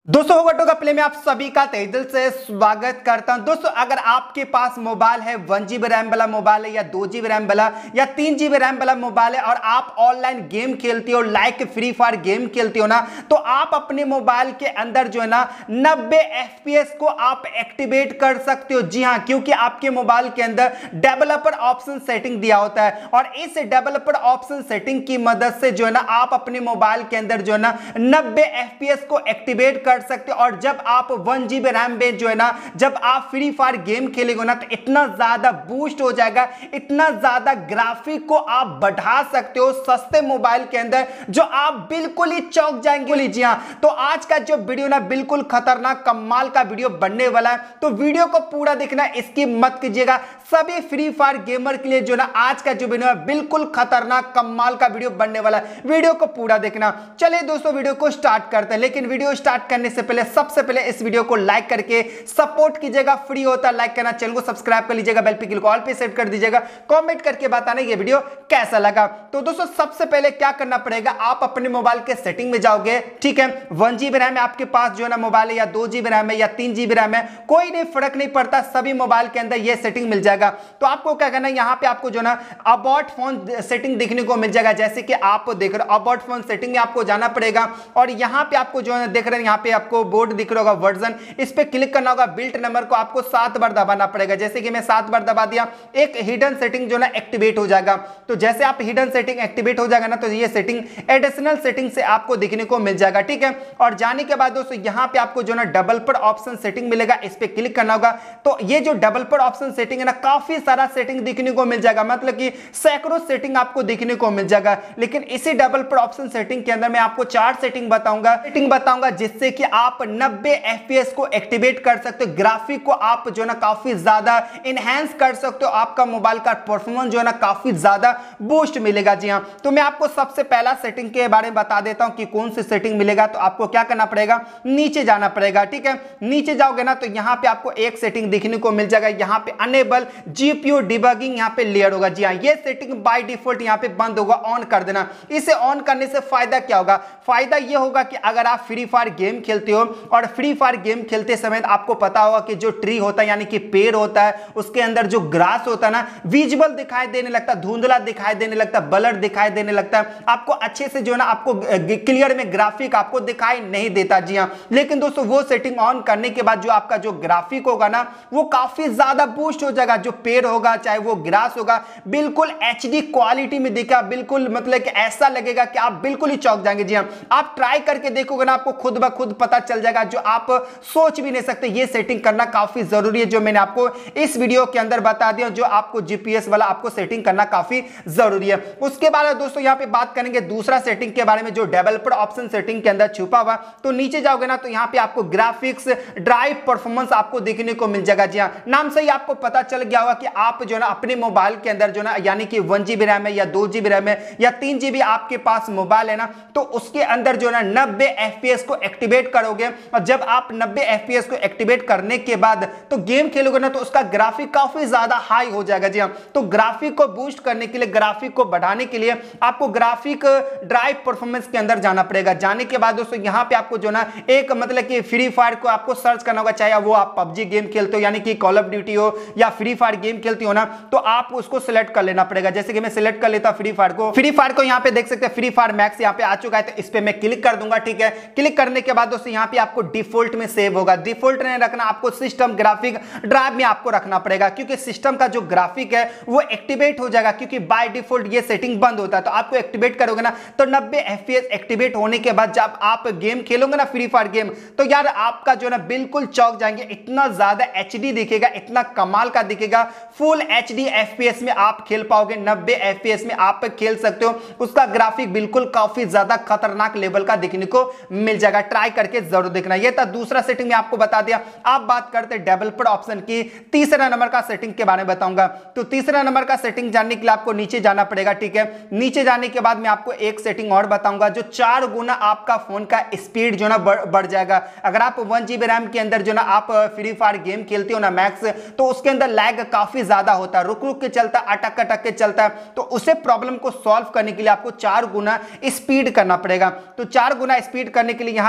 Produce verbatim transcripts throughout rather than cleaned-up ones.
दोस्तों होगा प्ले में आप सभी का तहे दिल से स्वागत करता हूं। दोस्तों अगर आपके पास मोबाइल है वन जीबी रैम वाला मोबाइल है या दो जीबी रैम वाला या तीन जीबी रैम वाला मोबाइल है और आप ऑनलाइन गेम खेलते हो लाइक फ्री फायर गेम खेलते हो ना, तो आप अपने मोबाइल के अंदर जो है ना नब्बे एफपीएस को आप एक्टिवेट कर सकते हो। जी हां, क्योंकि आपके मोबाइल के अंदर डेवलपर ऑप्शन सेटिंग दिया होता है और इस डेवलपर ऑप्शन सेटिंग की मदद से जो है ना आप अपने मोबाइल के अंदर जो है ना नब्बे एफपीएस को एक्टिवेट कर सकते हो। और जब आप वन जीबी रैम में जो है ना जब आप फ्री फायर गेम खेलेंगे ना तो इतना ज्यादा बूस्ट हो जाएगा, इतना ज्यादा ग्राफिक को आप बढ़ा सकते हो सस्ते मोबाइल के अंदर जो आप बिल्कुल ही चौंक जाएंगे। जी हां, तो आज का जो वीडियो ना बिल्कुल खतरनाक कमाल का वीडियो बनने वाला है, तो वीडियो को पूरा देखना, इसकी मत कीजिएगा। सभी फ्री फायर गेमर के लिए जो ना आज का जो वीडियो है बिल्कुल खतरनाक कमाल का वीडियो बनने वाला है, वीडियो को पूरा देखना। चलिए दोस्तों वीडियो को स्टार्ट करते हैं, लेकिन वीडियो स्टार्ट करने से पहले सबसे पहले इस वीडियो को लाइक करके सपोर्ट कीजिएगा। फ्री होता है लाइक करना, चैनल को सब्सक्राइब कर लीजिएगा, बेल पे ऑल पे सेट कर दीजिएगा, कमेंट करके बताना ये वीडियो कैसा लगा। तो दोस्तों सबसे पहले क्या करना पड़ेगा, आप अपने मोबाइल के सेटिंग में जाओगे। ठीक है, वन जीबी रैम है आपके पास जो है ना मोबाइल है या दो जीबी रैम है या तीन जीबी रैम है, कोई नहीं फर्क नहीं पड़ता, सभी मोबाइल के अंदर ये सेटिंग मिल जाएगा। तो आपको क्या करना है, यहाँ पे आपको जो ना अबाउट फोन सेटिंग देखने को मिल जाएगा। जैसे कि आप देख रहे हो अबाउट फोन सेटिंग में आपको जाना पड़ेगा और यहाँ पे आपको जो है देख रहे हैं यहाँ पे आपको बोर्ड दिख रहा होगा वर्जन, इस पे क्लिक करना होगा। बिल्ट नंबर को आपको सात बार दबाना पड़ेगा, जैसे कि मैं सात बार दबा दिया, एक हिडन सेटिंग जो ना एक्टिवेट हो जाएगा। तो जैसे आप हिडन सेटिंग एक्टिवेट हो जाएगा ना तो ये सेटिंग एडिशनल सेटिंग से आपको देखने को मिल जाएगा। ठीक है, और जाने के बाद दोस्तों यहाँ पे आपको जो ना डेवलपर ऑप्शन सेटिंग मिलेगा, इस पे क्लिक करना होगा। तो ये जो डेवलपर ऑप्शन सेटिंग है ना काफी सारा सेटिंग देखने को मिल जाएगा, मतलब कि सैकड़ों सेटिंग आपको देखने को मिल जाएगा। लेकिन इसी डेवलपर ऑप्शन सेटिंग के अंदर मैं आपको चार सेटिंग बताऊंगा सेटिंग बताऊंगा जिससे कि आप नब्बे एफपीएस को एक्टिवेट कर सकते हो, ग्राफिक को आप जो ना काफी ज्यादा इनहैंस कर सकते हो, आपका मोबाइल का परफॉर्मेंस जो है ना काफी ज्यादा बूस्ट मिलेगा। जी हां, तो मैं आपको सबसे पहला सेटिंग के बारे में बता देता हूं कि कौन सी सेटिंग मिलेगा। तो आपको क्या करना पड़ेगा, नीचे जाना पड़ेगा। ठीक है, नीचे जाओगे ना तो यहां पे आपको एक सेटिंग देखने को मिल जाएगा, यहां पे अनेबल जीपीयू डिबगिंग यहां पे लेयर होगा। जी हां, ये सेटिंग बाय डिफॉल्ट यहां पे बंद होगा, ऑन कर देना। इसे ऑन करने से फायदा क्या होगा, फायदा ये होगा कि अगर आप फ्री फायर गेम खेलते हो और फ्री फायर गेम खेलते समय आपको पता होगा कि जो ट्री होता है यानी कि पेड़ होता है उसके अंदर जो ग्रास होता है ना विजुअल दिखाई देने लगता है, धुंधला दिखाई देने लगता है, ब्लर दिखाई देने लगता है, आपको अच्छे से जो है ना आपको क्लियर में ग्राफिक आपको दिखाई नहीं देता। जी हां, लेकिन दोस्तों वो सेटिंग ऑन करने के बाद जो आपका जो ग्राफिक होगा ना वो काफी ज्यादा बूस्ट हो जाएगा। जो पेड़ होगा चाहे वो ग्रास होगा बिल्कुल एचडी क्वालिटी में दिखा, बिल्कुल मतलब कि ऐसा लगेगा कि आप बिल्कुल ही चौंक जाएंगे। जी हां, आप ट्राई करके देखोगे ना आपको खुद ब खुद पता चल जाएगा, जो आप सोच भी नहीं सकते। ये सेटिंग करना काफी जरूरी है, जो मैंने आपको इस वीडियो के अंदर बता दिया, जो आपको जीपीएस वाला आपको सेटिंग करना काफी जरूरी है। उसके बाद दोस्तों यहां पे बात करेंगे दूसरा सेटिंग के बारे में जो डेवलपर ऑप्शन सेटिंग के अंदर छुपा हुआ। तो नीचे जाओगे ना तो यहां पे आपको ग्राफिक्स ड्राइव परफॉर्मेंस आपको देखने को मिल जाएगा। जी हां, नाम से ही आपको पता चल गया होगा कि आप जो ना अपने मोबाइल के अंदर जो ना यानी कि वन जीबी रैम है या दो जीबी रैम है या तीन जीबी आपके पास मोबाइल है ना, तो उसके अंदर जो ना नब्बे एफपीएस को एक्टिवेट करोगे और जब आप नब्बे एफपीएस को एक्टिवेट करने के बाद तो गेम खेलोगे ना तो उसका ग्राफिक काफी ज्यादा हाई हो जाएगा। जी हां, तो ग्राफिक को बूस्ट करने के लिए, ग्राफिक को बढ़ाने के लिए आपको ग्राफिक ड्राइव परफॉर्मेंस के अंदर जाना पड़ेगा। जाने के बाद दोस्तों यहां पे आपको जो ना एक मतलब कि फ्री फायर को आपको सर्च करना होगा, चाहे वो आप पबजी गेम खेलते हो यानी कि कॉल ऑफ ड्यूटी हो या फ्री फायर गेम खेलती हो ना, तो आप उसको सिलेक्ट कर लेना पड़ेगा। जैसे कि मैं सिलेक्ट कर लेता हूं फ्री फायर को, फ्री फायर को यहां पे देख सकते हैं फ्री फायर मैक्स यहां पे आ चुका है, तो इस पे मैं क्लिक कर दूंगा। ठीक है, क्लिक करने के बाद दोस्तों यहां पे आपको डिफॉल्ट में सेव होगा, डिफॉल्ट नहीं रखना, आपको सिस्टम ग्राफिक ड्राइव में आपको रखना पड़ेगा, क्योंकि सिस्टम का जो ग्राफिक है वो एक्टिवेट हो जाएगा, क्योंकि बाय डिफॉल्ट ये सेटिंग बंद होता है। तो आपको एक्टिवेट करोगे ना तो नब्बे एफपीएस एक्टिवेट होने के बाद जब आप गेम खेलोगे ना फ्री फायर गेम, तो यार आपका जो ना बिल्कुल चौंक जाएंगे, इतना ज्यादा एचडी दिखेगा, इतना कमाल का दिखेगा, फुल एचडी एफपीएस में आप खेल पाओगे, नब्बे एफपीएस में आप खेल सकते हो, उसका ग्राफिक बिल्कुल काफी ज्यादा खतरनाक लेवल का देखने को मिल जाएगा। ट्राई करके जरूर देखना। ये था दूसरा सेटिंग में आपको बता दिया। आप बात करते हैं डेवलपर ऑप्शन की, तीसरा नंबर का सेटिंग के बारे में बताऊंगा। तो तीसरा नंबर का सेटिंग जानने के लिए आपको नीचे जाना पड़ेगा। ठीक है, नीचे जाने के बाद मैं आपको एक सेटिंग और बताऊंगा, जो चार गुना आपका फोन का स्पीड जो ना बढ़ जाएगा। अगर आप वन जीबी रैम के अंदर जो ना आप फ्री फायर गेम खेलते हो ना मैक्स, तो उसके अंदर लैग काफी ज्यादा होता है, रुक रुक के चलता है, अटक अटक के चलता है। तो उसे प्रॉब्लम को सॉल्व करने के लिए आपको चार गुना स्पीड करना पड़ेगा। तो चार गुना स्पीड करने के लिए यहां पे आपको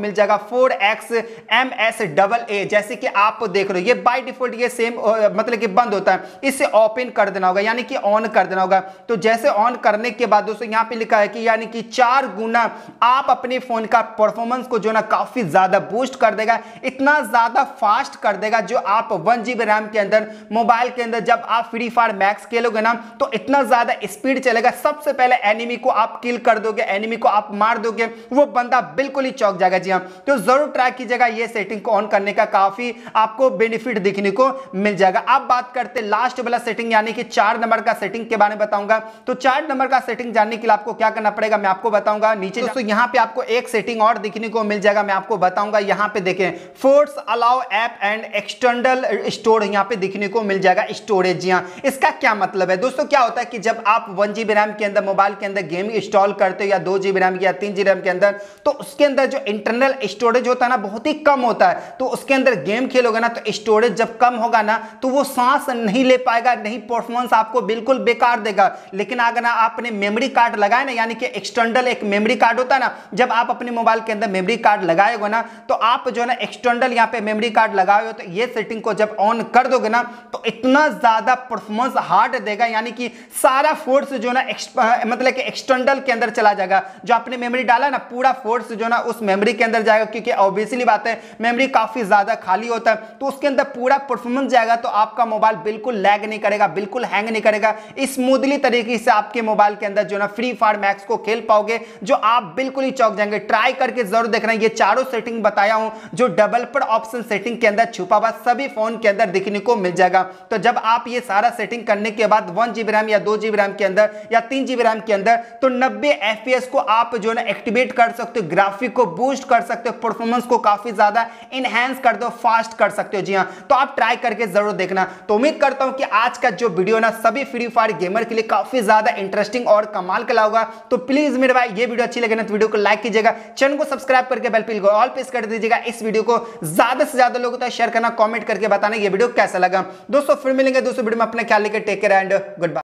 मिल जाएगा four X M S double A, जैसे कि आप देख रहे हो ये बाय डिफॉल्ट ये सेम मतलब कि बंद होता है, इसे ओपन कर देना होगा यानी कि ऑन कर देना होगा। तो जैसे ऑन करने के बाद दोस्तों यहां पे लिखा है कि यानी कि चार गुना आप अपने फोन का परफॉर्मेंस को जो ना काफी ज्यादा बूस्ट कर देगा, इतना ज्यादा फास्ट कर देगा जो आप वन जीबी रैम के अंदर मोबाइल के अंदर जब आप फ्री फायर मैक्स खेलोगे ना तो इतना ज्यादा स्पीड चलेगा। सबसे पहले एनिमी को आप किल कर दोगे, एनिमी को आप मार दोगे, वो बंदा बिल्कुल ही चौंक जाएगा। जी हां, तो जरूर ट्राई कीजिएगा, ये सेटिंग को ऑन करने का काफी आपको बेनिफिट देखने को मिल जाएगा। अब बात करते हैं लास्ट वाला सेटिंग यानी कि चार नंबर का सेटिंग के बारे में बताऊंगा। तो चार नंबर का सेटिंग जानने के लिए आपको क्या करना पड़ेगा मैं आपको बताऊंगा। नीचे दोस्तों यहां पे आपको एक सेटिंग और देखने को मिल जाएगा, मैं आपको बताऊंगा। यहां पे देखें force allow app and external store यहां पे देखने को मिल जाएगा स्टोरेज। जी हां, इसका क्या मतलब है दोस्तों, क्या होता है कि जब आप वन जीबी रैम के अंदर मोबाइल के अंदर गेम इंस्टॉल करते हो या दो जीबी रैम या तीन जीबी रैम के अंदर, तो उसके अंदर जो इंटरनल स्टोरेज होता है ना बहुत ही कम होता है। तो उसके अंदर गेम खेलोगे ना तो स्टोरेज जब कम होगा ना तो वो सांस नहीं ले पाएगा, नहीं परफॉर्मेंस आपको बिल्कुल बेकार देगा। लेकिन अगर ना आपने मेमोरी कार्ड लगाए ना यानी कि एक्सटर्नल एक मेमोरी कार्ड होता है ना, जब आप अपने मोबाइल के अंदर मेमोरी कार्ड लगाएगा ना तो आप जो है ना एक्सटर्नल यहाँ पे मेमोरी कार्ड लगाए हो तो ये सेटिंग को जब ऑन कर दोगे ना तो इतना ज्यादा परफॉर्मेंस हार्ड देगा, यानी कि सारा फोर्स जो ना मतलब कि एक्सटर्नल के अंदर चला जाएगा। जो आपने मेमोरी डाला ना पूरा फोर्स जो ना उस मेमोरी के अंदर जाएगा, क्योंकि ऑब्वियसली बात है मेमोरी काफी ज्यादा खाली होता है तो उसके अंदर पूरा परफॉर्मेंस जाएगा। तो आपका मोबाइल बिल्कुल लैग नहीं करेगा, बिल्कुल हैंग नहीं करेगा, स्मूथली तरीके से आपके मोबाइल के अंदर जो ना फ्री फायर मैक्स को खेल पाओगे, जो आप बिल्कुल ही चौंक जाएंगे। ट्राई करके जरूर देखना, ये चारों सेटिंग बताया हूं जो डेवलपर ऑप्शन सेटिंग के अंदर छुपा हुआ सभी फोन के अंदर दिखने को मिल जाएगा। तो जब आप ये सारा सेटिंग करने के बाद वन जीबी रैम या दो जीबी रैम के अंदर या तीन जीबी रैम के अंदर तो नब्बे एफपीएस को आप जो ना एक्टिवेट कर सकते हो, ग्राफिक को बूस्ट कर सकते हो, परफॉर्मेंस को काफी ज्यादा इनहैंस कर दो, फास्ट कर सकते हो। जी हां, तो आप ट्राई करके जरूर देखना। तो उम्मीद करता हूं कि आज का जो वीडियो ना सभी फ्री फायर गेमर के लिए काफी ज्यादा इंटरेस्टिंग और कमाल का होगा। तो प्लीज मेरे भाई ये वीडियो अच्छी लगे ना तो वीडियो को लाइक कीजिएगा, चैनल को सब्सक्राइब करके बेल पे ऑल प्रेस कर दीजिएगा। इस वीडियो को ज्यादा से ज्यादा लोगों तक शेयर करना, कमेंट करके बताना ये वीडियो कैसा लगा। दोस्तों फिर मिलेंगे दोस्तों वीडियो में, अपना ख्याल लेकर take care and good bye.